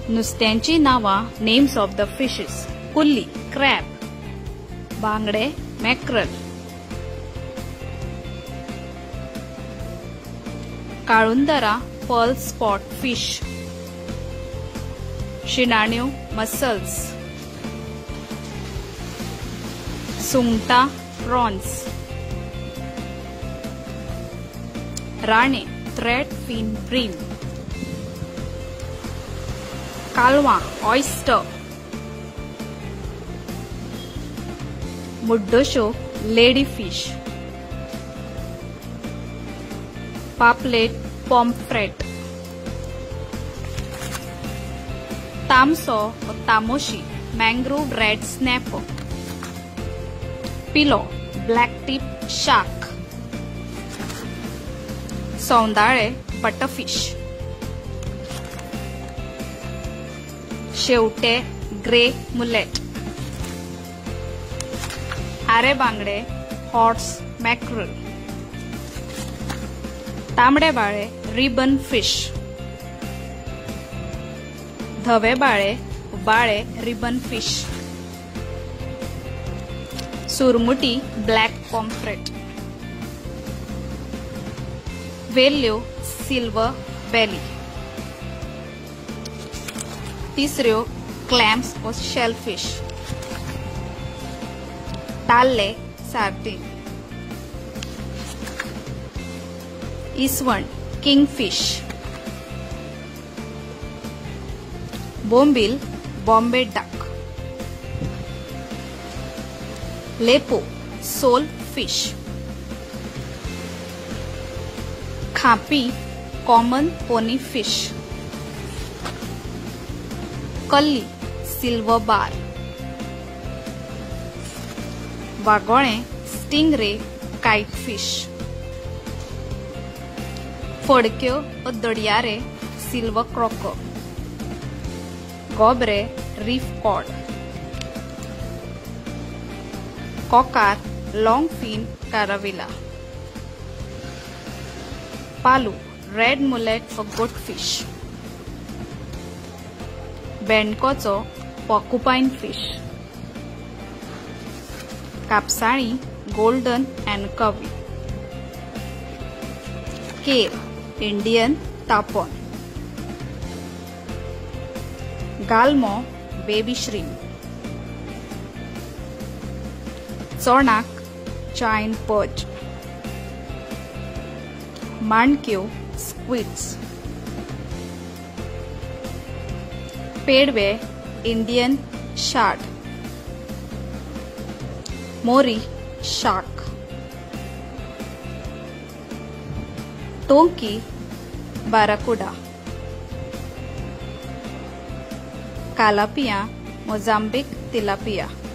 नुस्त्यांची नावां names of the fishes कुल्ली crab, बांगडे मॅक्रल, काळुंदरा पर्ल स्पॉट फिश, शिणाण्यो मसल्स, सुंगटां प्रॉन्स, राणे थ्रेड फिन ब्रीम, कालवां ऑयस्टर, मुड्डोश्यो लेडी फिश, पापलेट पॉम्फ्रेट, तामसो तामोशी मैंग्रोव रेड स्नैपर, पिलो ब्लैक टिप शार्क, सौंदाळे बटरफिश, शेवटे ग्रे मुलेट, आरे बांगडे हॉर्स मॅक्रल, तांबडे बाळे रिबन फिश, धवे बाळे रिबन फिश, सुरमुटी ब्लैक पॉम्फ्रेट, वेल्ल्यो सिल्वर बेली, तिसऱ्यो क्लॅम्स और शेलफिश, ताल्ले सार्डिन, इसवण किंगफिश, बोंबील बॉम्बे डक, लेपो सोल फिश, खापी कॉमन पोनी फिश, कल्ली सिल्वर बार, वागोळे स्टिंगरे काइट फिश, फडक्यो और दड़ियारे सिल्वर क्रॉको, गोबरे रीफ कॉड, कोकार लॉन्ग फिन काराविला, पालू red mullet for good fish, बेंडकोचो पॉर्कुपाइन फिश, कापसाळी गोल्डन एंड कवी, केर इंडियन तापोन, गालमो बेबी श्रिम्प, चोणाक जायंट पर्च, माणक्यो स्क्विड्स, पेडवे इंडियन शार्क, मोरी शार्क, टोंकी बाराकुडा, कालापिया मोजाम्बिक तिलापिया।